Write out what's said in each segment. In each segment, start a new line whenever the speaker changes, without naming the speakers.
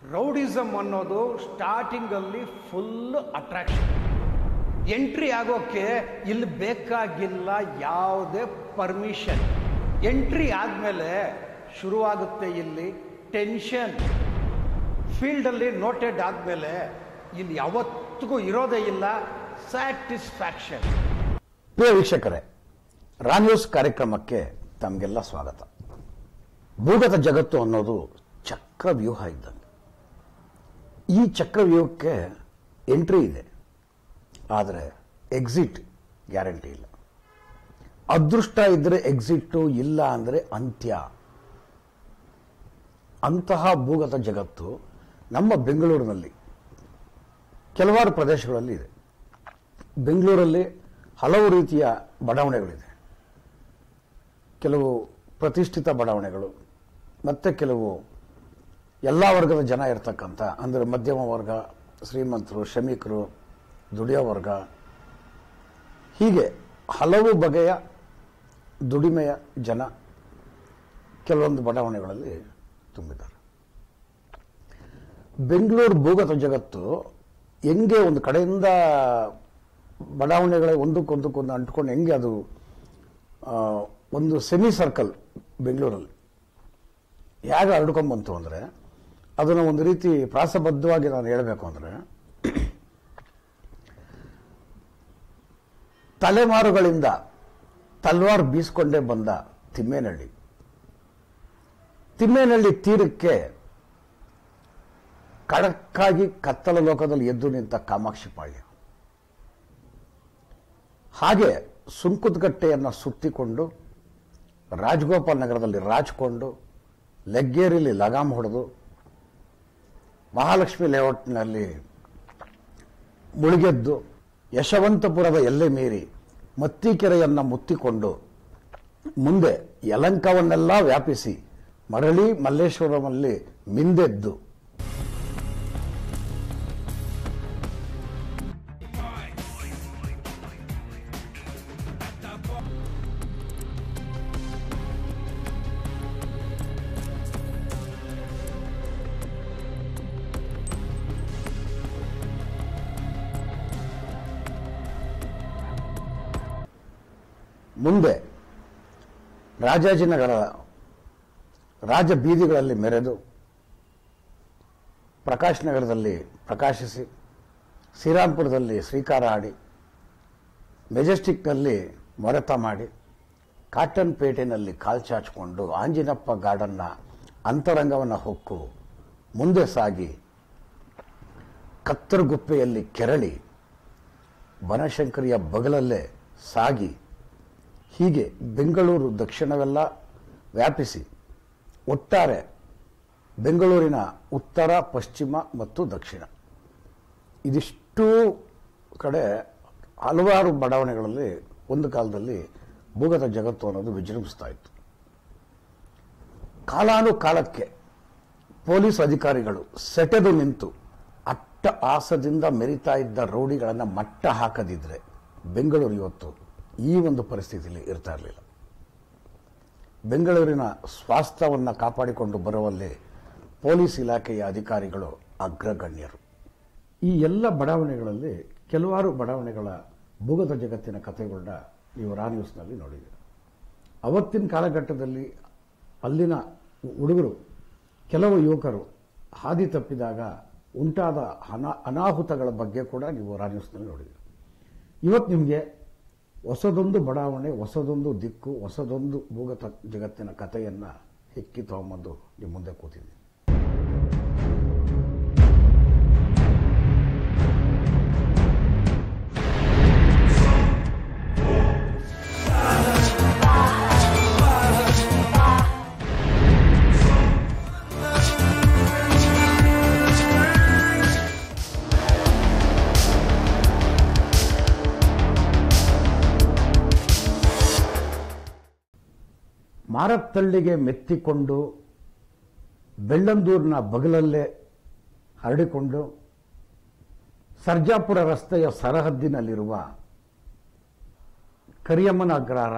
Rowdyism ಅನ್ನೋದು ಸ್ಟಾರ್ಟಿಂಗಲ್ಲಿ full attraction. Entry ಆಗೋಕ್ಕೆ ಇಲ್ಲಿ ಬೇಕಾಗಿಲ್ಲ ಯಾವುದೇ ಪರ್ಮಿಷನ್. ಎಂಟ್ರಿ ಆದಮೇಲೆ ಶುರುವಾಗುತ್ತೆ ಇಲ್ಲಿ ಟೆನ್ಷನ್. ಫೀಲ್ಡಲ್ಲಿ ನೋಟೆಡ್ ಆದಮೇಲೆ ಇಲ್ಲಿ ಯಾವತ್ತಿಗೂ ಇರೋದೇ ಇಲ್ಲ ಸ್ಯಾಟಿಸ್ಫ್ಯಾಕ್ಷನ್.
ಪ್ರಿಯ ವೀಕ್ಷಕರೇ, ರಾ ನ್ಯೂಸ್ ಕಾರ್ಯಕ್ರಮಕ್ಕೆ ತಮಗೆಲ್ಲ ಸ್ವಾಗತ. ಭೂಗತ ಜಗತ್ತು ಅನ್ನೋದು ಚಕ್ರವ್ಯೂಹ ಇದ್ದಂಗೆ. ಈ ಚಕ್ರವ್ಯೂಹಕ್ಕೆ ಎಂಟ್ರಿ ಇದೆ, ಆದರೆ ಎಕ್ಸಿಟ್ ಗ್ಯಾರಂಟಿ ಇಲ್ಲ. ಅದೃಷ್ಟ ಇದ್ರೆ ಎಕ್ಸಿಟ್ಟು, ಇಲ್ಲ ಅಂದರೆ ಅಂತ್ಯ. ಅಂತಹ ಭೂಗತ ಜಗತ್ತು ನಮ್ಮ ಬೆಂಗಳೂರಿನಲ್ಲಿ ಕೆಲವಾರು ಪ್ರದೇಶಗಳಲ್ಲಿ ಇದೆ. ಬೆಂಗಳೂರಲ್ಲಿ ಹಲವು ರೀತಿಯ ಬಡಾವಣೆಗಳಿದೆ. ಕೆಲವು ಪ್ರತಿಷ್ಠಿತ ಬಡಾವಣೆಗಳು, ಮತ್ತೆ ಕೆಲವು ಎಲ್ಲ ವರ್ಗದ ಜನ ಇರ್ತಕ್ಕಂಥ, ಅಂದರೆ ಮಧ್ಯಮ ವರ್ಗ, ಶ್ರೀಮಂತರು, ಶ್ರಮಿಕರು, ದುಡಿಯೋ ವರ್ಗ, ಹೀಗೆ ಹಲವು ಬಗೆಯ ದುಡಿಮೆಯ ಜನ ಕೆಲವೊಂದು ಬಡಾವಣೆಗಳಲ್ಲಿ ತುಂಬಿದ್ದಾರೆ. ಬೆಂಗಳೂರು ಭೂಗತ ಜಗತ್ತು ಹೆಂಗೆ ಒಂದು ಕಡೆಯಿಂದ ಬಡಾವಣೆಗಳ ಒಂದಕ್ಕೊಂದು ಅಂಟ್ಕೊಂಡು ಹೆಂಗೆ ಅದು ಒಂದು ಸೆಮಿ ಸರ್ಕಲ್ ಬೆಂಗಳೂರಲ್ಲಿ ಹೇಗೆ ಹರಡ್ಕೊಂಡ್ಬಂತು ಅಂದರೆ, ಅದನ್ನು ಒಂದು ರೀತಿ ಪ್ರಾಸಬದ್ಧವಾಗಿ ನಾನು ಹೇಳಬೇಕು ಅಂದರೆ, ತಲೆಮಾರುಗಳಿಂದ ತಲ್ವಾರ್ ಬೀಸ್ಕೊಂಡೇ ಬಂದ ತಿಮ್ಮೇನಹಳ್ಳಿ. ತಿಮ್ಮೇನಹಳ್ಳಿ ತೀರಕ್ಕೆ ಖಡಕ್ಕಾಗಿ ಕತ್ತಲ ಲೋಕದಲ್ಲಿ ಎದ್ದು ನಿಂತ ಕಾಮಾಕ್ಷಿಪಾಳ್ಯ. ಹಾಗೆ ಸುಂಕುದಕಟ್ಟೆಯನ್ನು ಸುತ್ತಿಕೊಂಡು ರಾಜಗೋಪಾಲ್ ನಗರದಲ್ಲಿ ರಾಜ್ಕೊಂಡು, ಲೆಗ್ಗೇರಿಲಿ ಲಗಾಮ್ ಹೊಡೆದು, ಮಹಾಲಕ್ಷ್ಮಿ ಲೇಔಟ್ನಲ್ಲಿ ಮುಳುಗೆದ್ದು, ಯಶವಂತಪುರದ ಎಲ್ಲೆ ಮೀರಿ ಮತ್ತಿಕೆರೆಯನ್ನು ಮುತ್ತಿಕೊಂಡು, ಮುಂದೆ ಯಲಂಕವನ್ನೆಲ್ಲ ವ್ಯಾಪಿಸಿ ಮರಳಿ ಮಲ್ಲೇಶ್ವರಮಲ್ಲಿ ಮಿಂದೆದ್ದು, ಮುಂದೆ ರಾಜಾಜಿನಗರ ರಾಜ ಬೀದಿಗಳಲ್ಲಿ ಮೆರೆದು, ಪ್ರಕಾಶ್ ನಗರದಲ್ಲಿ ಪ್ರಕಾಶಿಸಿ, ಶ್ರೀರಾಮ್ಪುರದಲ್ಲಿ ಶ್ರೀಕಾರ ಆಡಿ, ಮೆಜೆಸ್ಟಿಕ್ನಲ್ಲಿ ಮೊರೆತ ಮಾಡಿ, ಕಾಟನ್ ಪೇಟೆನಲ್ಲಿ ಕಾಲ್ಚಾಚಿಕೊಂಡು, ಆಂಜಿನಪ್ಪ ಗಾರ್ಡನ್ನ ಅಂತರಂಗವನ್ನು ಹೊಕ್ಕು ಮುಂದೆ ಸಾಗಿ, ಕತ್ತರಗುಪ್ಪೆಯಲ್ಲಿ ಕೆರಳಿ, ಬನಶಂಕರಿಯ ಬಗಲಲ್ಲೇ ಸಾಗಿ, ಹೀಗೆ ಬೆಂಗಳೂರು ದಕ್ಷಿಣವೆಲ್ಲ ವ್ಯಾಪಿಸಿ, ಒಟ್ಟಾರೆ ಬೆಂಗಳೂರಿನ ಉತ್ತರ, ಪಶ್ಚಿಮ ಮತ್ತು ದಕ್ಷಿಣ ಇದಿಷ್ಟೂ ಕಡೆ ಹಲವಾರು ಬಡಾವಣೆಗಳಲ್ಲಿ ಒಂದು ಕಾಲದಲ್ಲಿ ಭೂಗತ ಜಗತ್ತು ಅನ್ನೋದು ವಿಜೃಂಭಿಸ್ತಾ ಇತ್ತು. ಕಾಲಾನುಕಾಲಕ್ಕೆ ಪೊಲೀಸ್ ಅಧಿಕಾರಿಗಳು ಸೆಟೆದು ನಿಂತು ಅಟ್ಟ ಆಸದಿಂದ ಮೆರಿತಾ ಇದ್ದ ರೌಡಿಗಳನ್ನು ಮಟ್ಟ ಹಾಕದಿದ್ರೆ ಬೆಂಗಳೂರು ಇವತ್ತು ಈ ಒಂದು ಪರಿಸ್ಥಿತಿಯಲ್ಲಿ ಇರ್ತಾ ಇರಲಿಲ್ಲ. ಬೆಂಗಳೂರಿನ ಸ್ವಾಸ್ಥ್ಯವನ್ನು ಕಾಪಾಡಿಕೊಂಡು ಬರುವಲ್ಲಿ ಪೊಲೀಸ್ ಇಲಾಖೆಯ ಅಧಿಕಾರಿಗಳು ಅಗ್ರಗಣ್ಯರು. ಈ ಎಲ್ಲ ಬಡಾವಣೆಗಳಲ್ಲಿ ಕೆಲವಾರು ಬಡಾವಣೆಗಳ ಭೂಗತ ಜಗತ್ತಿನ ಕಥೆಗಳನ್ನ ನೀವು ರಾ ನ್ಯೂಸ್ನಲ್ಲಿ ನೋಡಿದ್ದೀರಿ. ಅವತ್ತಿನ ಕಾಲಘಟ್ಟದಲ್ಲಿ ಅಲ್ಲಿನ ಹುಡುಗರು, ಕೆಲವು ಯುವಕರು ಹಾದಿ ತಪ್ಪಿದಾಗ ಉಂಟಾದ ಅನಾಹುತಗಳ ಬಗ್ಗೆ ಕೂಡ ನೀವು ರಾ ನ್ಯೂಸ್ನಲ್ಲಿ ನೋಡಿದ್ದೀರಿ. ಇವತ್ತು ನಿಮಗೆ ಹೊಸದೊಂದು ಬಡಾವಣೆ, ಹೊಸದೊಂದು ದಿಕ್ಕು, ಹೊಸದೊಂದು ಭೂಗತ ಜಗತ್ತಿನ ಕಥೆಯನ್ನು ಹೆಕ್ಕಿ ತಗೊಂಬಂದು ನಿಮ್ಮ ಮುಂದೆ ಕೂತಿದ್ದೀನಿ. ಮಾರತ್ತಳ್ಳಿಗೆ ಮೆತ್ತಿಕೊಂಡು, ಬೆಳ್ಳಂದೂರಿನ ಬಗಲಲ್ಲೇ ಹರಡಿಕೊಂಡು, ಸರ್ಜಾಪುರ ರಸ್ತೆಯ ಸರಹದ್ದಿನಲ್ಲಿರುವ ಕರಿಯಮ್ಮನ ಅಗ್ರಹಾರ,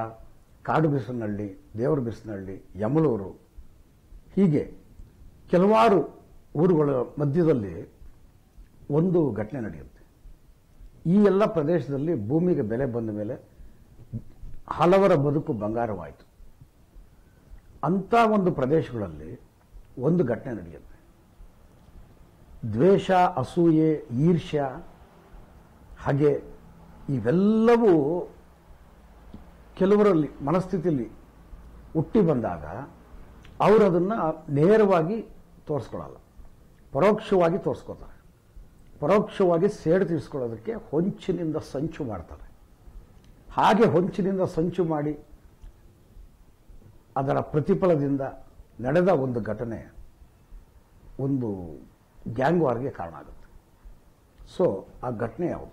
ಕಾಡುಬಿಸನಹಳ್ಳಿ, ದೇವರಬಿಸನಹಳ್ಳಿ, ಯಮಲೂರು, ಹೀಗೆ ಕೆಲವಾರು ಊರುಗಳ ಮಧ್ಯದಲ್ಲಿ ಒಂದು ಘಟನೆ ನಡೆಯುತ್ತೆ. ಈ ಎಲ್ಲ ಪ್ರದೇಶದಲ್ಲಿ ಭೂಮಿಗೆ ಬೆಲೆ ಬಂದ ಮೇಲೆ ಹಲವರ ಬದುಕು ಬಂಗಾರವಾಯಿತು. ಅಂಥ ಒಂದು ಪ್ರದೇಶಗಳಲ್ಲಿ ಒಂದು ಘಟನೆ ನಡೆಯುತ್ತೆ. ದ್ವೇಷ, ಅಸೂಯೆ, ಈರ್ಷ್ಯ, ಹಾಗೆ ಇವೆಲ್ಲವೂ ಕೆಲವರಲ್ಲಿ ಮನಸ್ಥಿತಿಯಲ್ಲಿ ಹುಟ್ಟಿ ಬಂದಾಗ ಅವರು ಅದನ್ನು ನೇರವಾಗಿ ತೋರಿಸ್ಕೊಳ್ಳಲ್ಲ, ಪರೋಕ್ಷವಾಗಿ ತೋರಿಸ್ಕೊತಾರೆ. ಪರೋಕ್ಷವಾಗಿ ಸೇಡು ತೀರಿಸ್ಕೊಳ್ಳೋದಕ್ಕೆ ಹೊಂಚಿನಿಂದ ಸಂಚು ಮಾಡ್ತಾರೆ. ಹಾಗೆ ಹೊಂಚಿನಿಂದ ಸಂಚು ಮಾಡಿ ಅದರ ಪ್ರತಿಫಲದಿಂದ ನಡೆದ ಒಂದು ಘಟನೆ ಒಂದು ಗ್ಯಾಂಗ್ ವಾರ್ಗೆ ಕಾರಣ ಆಗುತ್ತೆ. ಸೊ ಆ ಘಟನೆ ಯಾವುದು?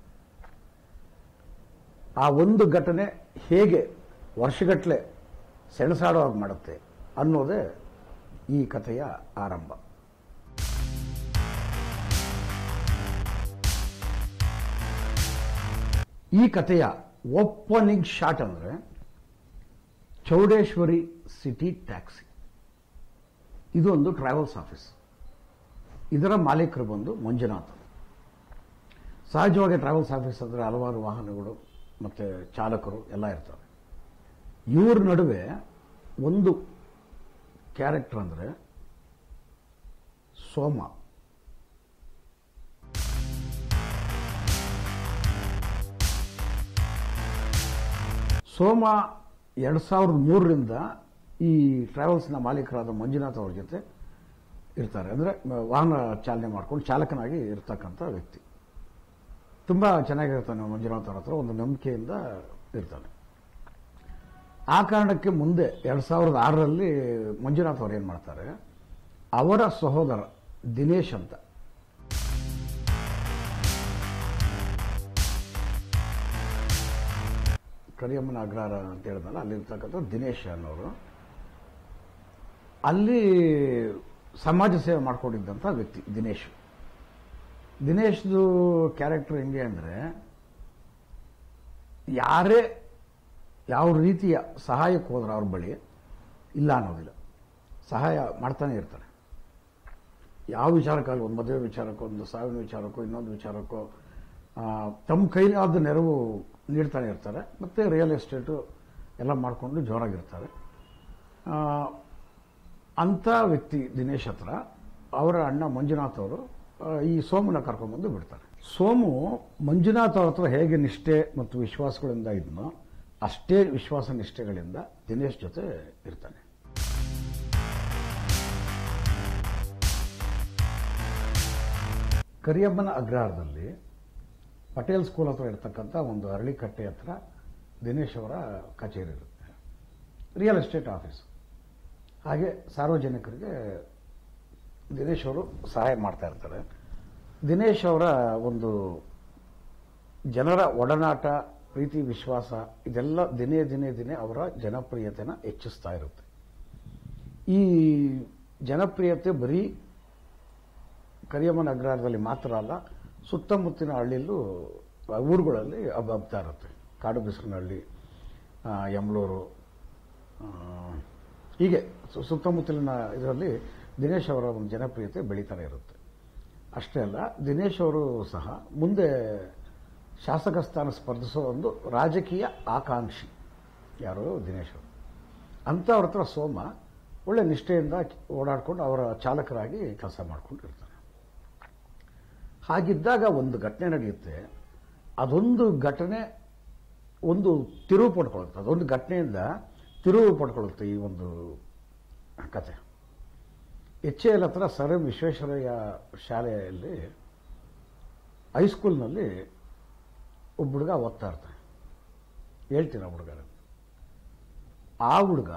ಆ ಒಂದು ಘಟನೆ ಹೇಗೆ ವರ್ಷಗಟ್ಟಲೆ ಸೆಣಸಾಡುವಾಗ ಮಾಡುತ್ತೆ ಅನ್ನೋದೇ ಈ ಕಥೆಯ ಆರಂಭ. ಈ ಕಥೆಯ ಓಪನಿಂಗ್ ಶಾಟ್ ಅಂದರೆ ಚೌಡೇಶ್ವರಿ ಸಿಟಿ ಟ್ಯಾಕ್ಸಿ. ಇದು ಒಂದು ಟ್ರಾವೆಲ್ಸ್ ಆಫೀಸ್. ಇದರ ಮಾಲೀಕರು ಬಂದು ಮಂಜುನಾಥ್. ಸಹಜವಾಗಿ ಟ್ರಾವೆಲ್ಸ್ ಆಫೀಸ್ ಅಂದರೆ ಹಲವಾರು ವಾಹನಗಳು ಮತ್ತು ಚಾಲಕರು ಎಲ್ಲ ಇರ್ತಾರೆ. ಇವ್ರ ನಡುವೆ ಒಂದು ಕ್ಯಾರೆಕ್ಟರ್ ಅಂದರೆ ಸೋಮ. ಸೋಮ 2003ರಿಂದ ಈ ಟ್ರಾವೆಲ್ಸ್ನ ಮಾಲೀಕರಾದ ಮಂಜುನಾಥ್ ಅವ್ರ ಜೊತೆ ಇರ್ತಾರೆ. ಅಂದರೆ ವಾಹನ ಚಾಲನೆ ಮಾಡ್ಕೊಂಡು ಚಾಲಕನಾಗಿ ಇರ್ತಕ್ಕಂಥ ವ್ಯಕ್ತಿ. ತುಂಬ ಚೆನ್ನಾಗಿರ್ತಾನೆ ಮಂಜುನಾಥ್ ಅವ್ರ ಹತ್ರ, ಒಂದು ನಂಬಿಕೆಯಿಂದ ಇರ್ತಾನೆ. ಆ ಕಾರಣಕ್ಕೆ ಮುಂದೆ 2006ರಲ್ಲಿ ಮಂಜುನಾಥ್ ಅವರು ಏನು ಮಾಡ್ತಾರೆ, ಅವರ ಸಹೋದರ ದಿನೇಶ್ ಅಂತ ಕರಿಯಮ್ಮನ ಅಗ್ರಹಾರ ಅಂತ ಹೇಳಿದ್ನಲ್ಲ, ಅಲ್ಲಿರ್ತಕ್ಕಂಥ ದಿನೇಶ್ ಅನ್ನೋರು ಅಲ್ಲಿ ಸಮಾಜ ಸೇವೆ ಮಾಡ್ಕೊಂಡಿದ್ದಂಥ ವ್ಯಕ್ತಿ ದಿನೇಶ್. ದಿನೇಶ್ದು ಕ್ಯಾರೆಕ್ಟರ್ ಹೆಂಗೆ ಅಂದರೆ, ಯಾರೇ ಯಾವ ರೀತಿಯ ಸಹಾಯಕ್ಕೆ ಹೋದ್ರೆ ಅವ್ರ ಬಳಿ ಇಲ್ಲ ಅನ್ನೋದಿಲ್ಲ, ಸಹಾಯ ಮಾಡ್ತಾನೆ ಇರ್ತಾರೆ. ಯಾವ ವಿಚಾರಕ್ಕಾಗಲಿ, ಒಂದು ಮದುವೆ ವಿಚಾರಕ್ಕೋ, ಒಂದು ಸಾವಿನ ವಿಚಾರಕ್ಕೋ, ಇನ್ನೊಂದು ವಿಚಾರಕ್ಕೋ ತಮ್ಮ ಕೈಲಾದ ನೆರವು ನೀಡ್ತಾನೆ ಇರ್ತಾರೆ. ಮತ್ತು ರಿಯಲ್ ಎಸ್ಟೇಟು ಎಲ್ಲ ಮಾಡಿಕೊಂಡು ಜೋರಾಗಿರ್ತಾರೆ. ಅಂಥ ವ್ಯಕ್ತಿ ದಿನೇಶ್ ಹತ್ರ ಅವರ ಅಣ್ಣ ಮಂಜುನಾಥ್ ಅವರು ಈ ಸೋಮನ ಕರ್ಕೊಂಡ್ಬಂದು ಬಿಡ್ತಾರೆ. ಸೋಮು ಮಂಜುನಾಥ್ ಅವ್ರ ಹತ್ರ ಹೇಗೆ ನಿಷ್ಠೆ ಮತ್ತು ವಿಶ್ವಾಸಗಳಿಂದ ಇದ್ನೋ ಅಷ್ಟೇ ವಿಶ್ವಾಸ ನಿಷ್ಠೆಗಳಿಂದ ದಿನೇಶ್ ಜೊತೆ ಇರ್ತಾನೆ. ಕರಿಯಮ್ಮನ ಅಗ್ರಹಾರದಲ್ಲಿ ಪಟೇಲ್ ಸ್ಕೂಲ್ ಹತ್ರ ಇರ್ತಕ್ಕಂಥ ಒಂದು ಅರಳಿಕಟ್ಟೆ ಹತ್ರ ದಿನೇಶ್ ಅವರ ಕಚೇರಿ ಇರುತ್ತೆ, ರಿಯಲ್ ಎಸ್ಟೇಟ್ ಆಫೀಸ್. ಹಾಗೆ ಸಾರ್ವಜನಿಕರಿಗೆ ದಿನೇಶ್ ಅವರು ಸಹಾಯ ಮಾಡ್ತಾ ಇರ್ತಾರೆ. ದಿನೇಶ್ ಅವರ ಒಂದು ಜನರ ಒಡನಾಟ, ಪ್ರೀತಿ, ವಿಶ್ವಾಸ ಇದೆಲ್ಲ ದಿನೇ ದಿನೇ ದಿನೇ ಅವರ ಜನಪ್ರಿಯತೆನ ಹೆಚ್ಚಿಸ್ತಾ ಇರುತ್ತೆ. ಈ ಜನಪ್ರಿಯತೆ ಬರೀ ಕರಿಯಮ್ಮನ ಅಗ್ರಹಾರದಲ್ಲಿ ಮಾತ್ರ ಅಲ್ಲ, ಸುತ್ತಮುತ್ತಿನ ಹಳ್ಳಿಯಲ್ಲೂ ಊರುಗಳಲ್ಲಿ ಹಬ್ಬತಾ ಇರುತ್ತೆ. ಕಾಡು ಬಿಸಿಲಿನಹಳ್ಳಿ, ಯಮಲೂರು, ಹೀಗೆ ಸುತ್ತಮುತ್ತಲಿನ ಇದರಲ್ಲಿ ದಿನೇಶ್ ಅವರ ಒಂದು ಜನಪ್ರಿಯತೆ ಬೆಳೀತಾನೆ ಇರುತ್ತೆ. ಅಷ್ಟೇ ಅಲ್ಲ, ದಿನೇಶ್ ಅವರು ಸಹ ಮುಂದೆ ಶಾಸಕ ಸ್ಥಾನ ಸ್ಪರ್ಧಿಸೋ ಒಂದು ರಾಜಕೀಯ ಆಕಾಂಕ್ಷಿ. ಯಾರು? ದಿನೇಶ್ ಅವರು. ಅಂಥವ್ರ ಹತ್ರ ಸೋಮ ಒಳ್ಳೆ ನಿಷ್ಠೆಯಿಂದ ಓಡಾಡ್ಕೊಂಡು ಅವರ ಚಾಲಕರಾಗಿ ಕೆಲಸ ಮಾಡ್ಕೊಂಡಿರ್ತಾರೆ. ಹಾಗಿದ್ದಾಗ ಒಂದು ಘಟನೆ ನಡೆಯುತ್ತೆ. ಅದೊಂದು ಘಟನೆ ಒಂದು ತಿರುವು ಪಡ್ಕೊಳ್ಳುತ್ತೆ. ಅದೊಂದು ಘಟನೆಯಿಂದ ತಿರುವು ಪಡ್ಕೊಳ್ಳುತ್ತೆ ಈ ಒಂದು ಕತೆ. HAL ಹತ್ರ ಸರ್ ಎಂ ವಿಶ್ವೇಶ್ವರಯ್ಯ ಶಾಲೆಯಲ್ಲಿ ಹೈಸ್ಕೂಲ್ನಲ್ಲಿ ಒಬ್ಬ ಹುಡುಗ ಓದ್ತಾ ಇರ್ತಾನೆ. ಹೇಳ್ತೀನಿ ಆ ಹುಡುಗ. ಆ ಹುಡುಗ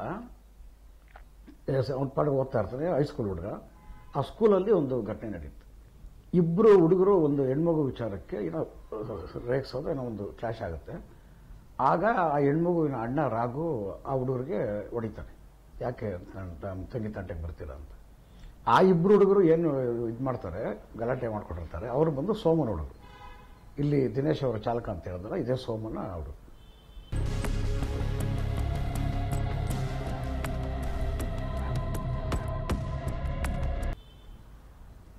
ಅವನ ಪಾಡಿಗೆ ಓದ್ತಾ ಇರ್ತಾನೆ, ಹೈಸ್ಕೂಲ್ ಹುಡುಗ. ಆ ಸ್ಕೂಲಲ್ಲಿ ಒಂದು ಘಟನೆ ನಡೆಯುತ್ತೆ. ಇಬ್ಬರು ಹುಡುಗರು ಒಂದು ಹೆಣ್ಮಗು ವಿಚಾರಕ್ಕೆ ಏನೋ ರೇಗಿಸೋದು, ಏನೋ ಒಂದು ಕ್ಲಾಶ್ ಆಗುತ್ತೆ. ಆಗ ಆ ಹೆಣ್ಮಗುವಿನ ಅಣ್ಣ ರಾಘು ಆ ಹುಡುಗರಿಗೆ ಹೊಡಿತಾನೆ. ಯಾಕೆ ತಂಗಿ ತಂಟೆಗೆ ಬರ್ತೀರಾ ಅಂತ. ಆ ಇಬ್ಬರು ಹುಡುಗರು ಏನು ಇದು ಮಾಡ್ತಾರೆ, ಗಲಾಟೆ ಮಾಡ್ಕೊಂಡಿರ್ತಾರೆ. ಅವರು ಬಂದು ಸೋಮನ ಹುಡುಗರು. ಇಲ್ಲಿ ದಿನೇಶ್ ಅವರ ಚಾಲಕ ಅಂತ ಹೇಳಿದ್ರೆ ಇದೇ ಸೋಮನ ಹುಡುಗ.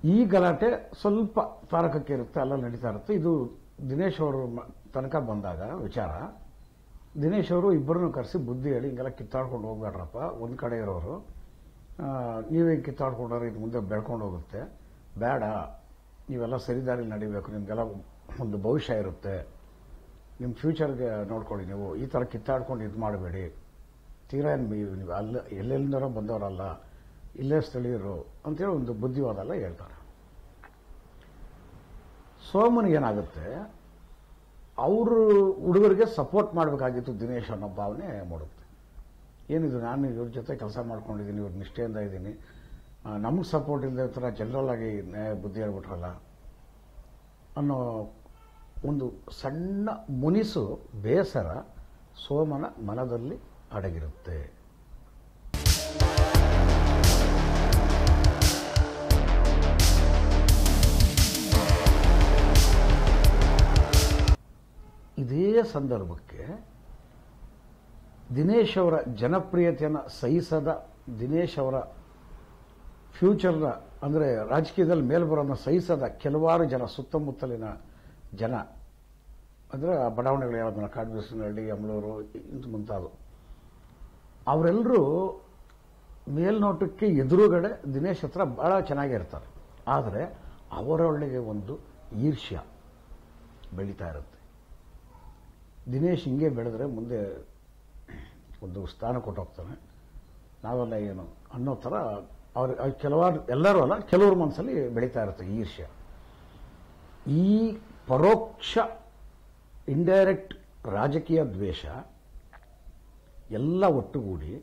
ಈ ಗಲಾಟೆ ಸ್ವಲ್ಪ ತಾರಕಕ್ಕೆ ಇರುತ್ತೆ, ಅಲ್ಲ ನಡೀತಾ ಇರುತ್ತೆ. ಇದು ದಿನೇಶ್ ಅವರು ತನಕ ಬಂದಾಗ ವಿಚಾರ, ದಿನೇಶ್ ಅವರು ಇಬ್ಬರನ್ನು ಕರೆಸಿ ಬುದ್ಧಿ ಹೇಳಿ ಹಿಂಗೆಲ್ಲ ಕಿತ್ತಾಡ್ಕೊಂಡು ಹೋಗ್ಬೇಡ್ರಪ್ಪ, ಒಂದು ಕಡೆ ಇರೋರು ನೀವೇ ಕಿತ್ತಾಡ್ಕೊಂಡ್ರೆ ಇದು ಮುಂದೆ ಬೆಳ್ಕೊಂಡು ಹೋಗುತ್ತೆ, ಬೇಡ, ನೀವೆಲ್ಲ ಸರಿದಾರಿ ನಡಿಬೇಕು, ನಿಮಗೆಲ್ಲ ಒಂದು ಭವಿಷ್ಯ ಇರುತ್ತೆ, ನಿಮ್ಮ ಫ್ಯೂಚರ್ಗೆ ನೋಡ್ಕೊಳ್ಳಿ, ನೀವು ಈ ಥರ ಕಿತ್ತಾಡ್ಕೊಂಡು ಇದು ಮಾಡಬೇಡಿ, ತೀರಾ ನೀವು ಅಲ್ಲ ಎಲ್ಲೆಲ್ಲಿಂದನೋ ಬಂದವರಲ್ಲ, ಇಲ್ಲೇ ಸ್ಥಳೀಯರು ಅಂತೇಳಿ ಒಂದು ಬುದ್ಧಿವಾದ ಎಲ್ಲ ಹೇಳ್ತಾರೆ. ಸೋಮನಿಗೇನಾಗುತ್ತೆ, ಅವರು ಹುಡುಗರಿಗೆ ಸಪೋರ್ಟ್ ಮಾಡಬೇಕಾಗಿತ್ತು ದಿನೇಶ್ ಅನ್ನೋ ಭಾವನೆ ಮೂಡುತ್ತೆ. ಏನಿದು, ನಾನು ಇವ್ರ ಜೊತೆ ಕೆಲಸ ಮಾಡ್ಕೊಂಡಿದ್ದೀನಿ, ಇವ್ರ ನಿಷ್ಠೆಯಿಂದ ಇದ್ದೀನಿ, ನಮಗೆ ಸಪೋರ್ಟ್ ಇಲ್ಲದೆ ಥರ ಜನರಲ್ ಆಗಿ ಬುದ್ಧಿ ಹೇಳ್ಬಿಟ್ರಲ್ಲ ಅನ್ನೋ ಒಂದು ಸಣ್ಣ ಮುನಿಸು ಬೇಸರ ಸೋಮನ ಮನದಲ್ಲಿ ಅಡಗಿರುತ್ತೆ. ಇದೇ ಸಂದರ್ಭಕ್ಕೆ ದಿನೇಶ್ ಅವರ ಜನಪ್ರಿಯತೆಯನ್ನು ಸಹಿಸದ, ದಿನೇಶ್ ಅವರ ಫ್ಯೂಚರ್ನ ಅಂದರೆ ರಾಜಕೀಯದಲ್ಲಿ ಮೇಲ್ಬರೋದನ್ನ ಸಹಿಸದ ಕೆಲವಾರು ಜನ, ಸುತ್ತಮುತ್ತಲಿನ ಜನ, ಅಂದರೆ ಬಡಾವಣೆಗಳು ಯಾವ್ದನ್ನ ಕಾಡುಬೀಸನಹಳ್ಳಿ, ಅಮಳೂರು ಇಂತ ಮುಂತಾದವು, ಅವರೆಲ್ಲರೂ ಮೇಲ್ನೋಟಕ್ಕೆ ಎದುರುಗಡೆ ದಿನೇಶ್ ಹತ್ರ ಬಹಳ ಚೆನ್ನಾಗಿರ್ತಾರೆ. ಆದರೆ ಅವರೊಳಗೆ ಒಂದು ಈರ್ಷ್ಯ ಬೆಳೀತಾ ಇರುತ್ತೆ. ದಿನೇಶ್ ಹಿಂಗೆ ಬೆಳೆದ್ರೆ ಮುಂದೆ ಒಂದು ಸ್ಥಾನ ಕೊಟ್ಟೋಗ್ತಾನೆ, ನಾವೆಲ್ಲ ಏನು ಅನ್ನೋ ಥರ ಅವ್ರ ಕೆಲವಾರು, ಎಲ್ಲರೂ ಅಲ್ಲ ಕೆಲವ್ರ ಮನಸ್ಸಲ್ಲಿ ಬೆಳೀತಾ ಇರುತ್ತೆ ಈರ್ಷ್ಯ. ಈ ಪರೋಕ್ಷ ಇಂಡೈರೆಕ್ಟ್ ರಾಜಕೀಯ ದ್ವೇಷ ಎಲ್ಲ ಒಟ್ಟುಗೂಡಿ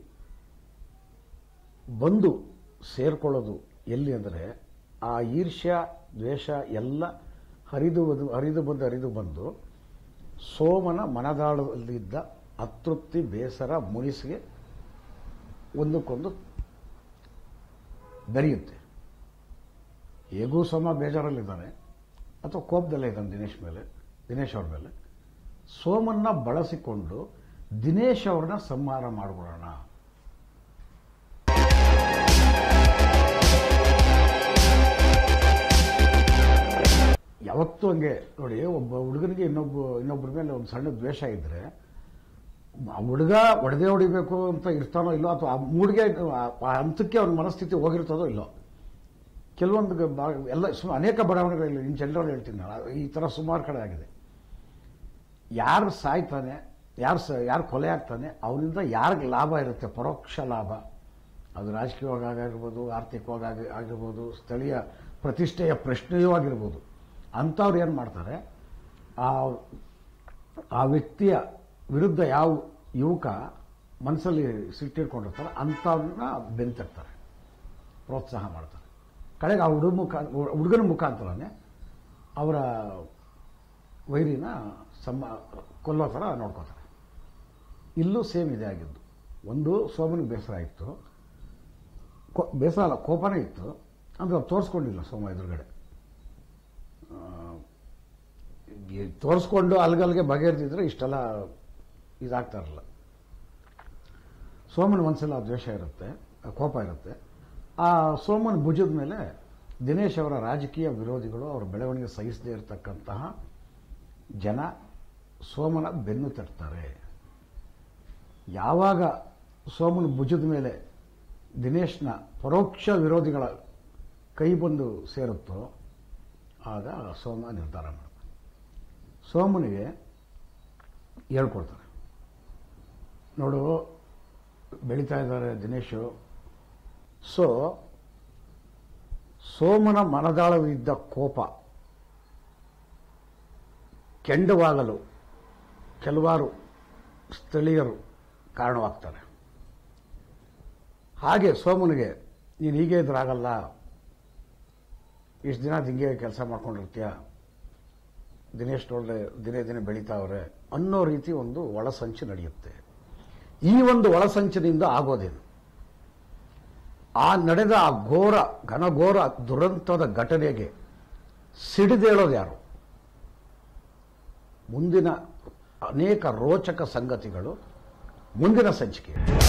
ಬಂದು ಸೇರ್ಕೊಳ್ಳೋದು ಎಲ್ಲಿ ಅಂದರೆ, ಆ ಈರ್ಷ್ಯ ದ್ವೇಷ ಎಲ್ಲ ಹರಿದು ಬಂದು ಸೋಮನ ಮನದಾಳದಲ್ಲಿದ್ದ ಅತೃಪ್ತಿ, ಬೇಸರ, ಮುನಿಸಿಗೆ ಒಂದಕ್ಕೊಂದು ಬೆರೆಯುತ್ತೆ. ಹೇಗೂ ಸೋಮ ಬೇಜಾರಲ್ಲಿದ್ದಾನೆ ಅಥವಾ ಕೋಪದಲ್ಲೇ ಇದ್ದಾನೆ ದಿನೇಶ್ ಅವ್ರ ಮೇಲೆ. ಸೋಮನ್ನ ಬಳಸಿಕೊಂಡು ದಿನೇಶ್ ಅವ್ರನ್ನ ಸಂಹಾರ ಮಾಡಿಬಿಡೋಣ, ಯಾವತ್ತೂ ಹಂಗೆ ನೋಡಿ. ಒಬ್ಬ ಹುಡುಗನಿಗೆ ಇನ್ನೊಬ್ಬರ ಮೇಲೆ ಒಂದು ಸಣ್ಣ ದ್ವೇಷ ಇದ್ರೆ ಆ ಹುಡುಗ ಒಡೆದೇ ಹೊಡಿಬೇಕು ಅಂತ ಇರ್ತಾನೋ ಇಲ್ಲೋ, ಅಥವಾ ಆ ಮೂಡಿಗೆ ಆ ಹಂತಕ್ಕೆ ಅವನ ಮನಸ್ಥಿತಿ ಹೋಗಿರ್ತದೋ ಇಲ್ಲೋ. ಕೆಲವೊಂದು ಎಲ್ಲ ಅನೇಕ ಬಡಾವಣೆಗಳಲ್ಲಿ ಇನ್ ಜನರಲ್ ಹೇಳ್ತೀನಿ ನಾನು, ಈ ಥರ ಸುಮಾರು ಕಡೆ ಆಗಿದೆ. ಯಾರು ಸಾಯ್ತಾನೆ, ಯಾರು ಕೊಲೆ ಆಗ್ತಾನೆ, ಅವನಿಂದ ಯಾರಿಗೆ ಲಾಭ ಇರುತ್ತೆ, ಪರೋಕ್ಷ ಲಾಭ, ಅದು ರಾಜಕೀಯವಾಗಿ ಆಗಿರ್ಬೋದು, ಆರ್ಥಿಕವಾಗಿ ಆಗಿರ್ಬೋದು, ಸ್ಥಳೀಯ ಪ್ರತಿಷ್ಠೆಯ ಪ್ರಶ್ನೆಯೂ ಆಗಿರ್ಬೋದು, ಅಂಥವ್ರು ಏನು ಮಾಡ್ತಾರೆ, ಆ ವ್ಯಕ್ತಿಯ ವಿರುದ್ಧ ಯಾವ ಯುವಕ ಮನಸ್ಸಲ್ಲಿ ಸಿಟ್ಟಿಟ್ಕೊಂಡಿರ್ತಾರೆ ಅಂಥವ್ರನ್ನ ಬೆಂತಿರ್ತಾರೆ, ಪ್ರೋತ್ಸಾಹ ಮಾಡ್ತಾರೆ. ಕಡೆಗೆ ಆ ಹುಡುಗನ ಮುಖಾಂತರನೇ ಅವರ ವೈರಿನ ಕೊಲ್ಲೋ ಥರ ನೋಡ್ಕೋತಾರೆ. ಇಲ್ಲೂ ಸೇಮ್ ಇದೆ ಆಗಿದ್ದು. ಒಂದು ಸೋಮನಿಗೆ ಬೇಸರ ಇತ್ತು, ಬೇಸರ ಅಲ್ಲ ಕೋಪನೇ ಇತ್ತು, ಅಂದರೆ ಅವ್ರು ತೋರಿಸ್ಕೊಂಡಿಲ್ಲ ಸೋಮ ಎದುರುಗಡೆ. ತೋರಿಸ್ಕೊಂಡು ಅಲ್ಗಲ್ಗೆ ಬಗೆಹರಿದಿದ್ರೆ ಇಷ್ಟೆಲ್ಲ ಇದಾಗ್ತಾ ಇರಲ್ಲ. ಸೋಮನ ಮನಸ್ಸಲ್ಲಿ ಆ ದ್ವೇಷ ಇರುತ್ತೆ, ಕೋಪ ಇರುತ್ತೆ. ಆ ಸೋಮನ ಭುಜದ ಮೇಲೆ ದಿನೇಶ್ ಅವರ ರಾಜಕೀಯ ವಿರೋಧಿಗಳು, ಅವರ ಬೆಳವಣಿಗೆ ಸಹಿಸದೇ ಇರತಕ್ಕಂತಹ ಜನ ಸೋಮನ ಬೆನ್ನು ತಟ್ತಾರೆ. ಯಾವಾಗ ಸೋಮನ ಭುಜದ ಮೇಲೆ ದಿನೇಶ್ನ ಪರೋಕ್ಷ ವಿರೋಧಿಗಳ ಕೈ ಬಂದು ಸೇರುತ್ತೋ ಆಗ ಸೋಮ ನಿರ್ಧಾರ ಮಾಡ್ತಾನೆ. ಸೋಮನಿಗೆ ಹೇಳ್ಕೊಡ್ತಾರೆ, ನೋಡು ಬೆಳೀತಾ ಇದ್ದಾರೆ ದಿನೇಶು. ಸೋಮನ ಮನದಾಳವಿದ್ದ ಕೋಪ ಕೆಂಡವಾಗಲು ಕೆಲವಾರು ಸ್ಥಳೀಯರು ಕಾರಣವಾಗ್ತಾರೆ. ಹಾಗೆ ಸೋಮನಿಗೆ ನೀನು ಹೀಗೆ ಇದ್ರಾಗಲ್ಲ, ಇಷ್ಟು ದಿನ ಹಿಂಗೆ ಕೆಲಸ ಮಾಡ್ಕೊಂಡಿರ್ತೀಯ, ದಿನೇಶ್ ನೋಡ್ರೆ ದಿನೇ ಬೆಳೀತಾವ್ರೆ ಅನ್ನೋ ರೀತಿ ಒಂದು ಒಳಸಂಚು ನಡೆಯುತ್ತೆ. ಈ ಒಂದು ಒಳಸಂಚಿನಿಂದ ಆಗೋದೇನು, ಆ ನಡೆದ ಆ ಘನಘೋರ ದುರಂತದ ಘಟನೆಗೆ ಸಿಡಿದೇಳೋದು ಯಾರು? ಮುಂದಿನ ಅನೇಕ ರೋಚಕ ಸಂಗತಿಗಳು ಮುಂದಿನ ಸಂಚಿಕೆ.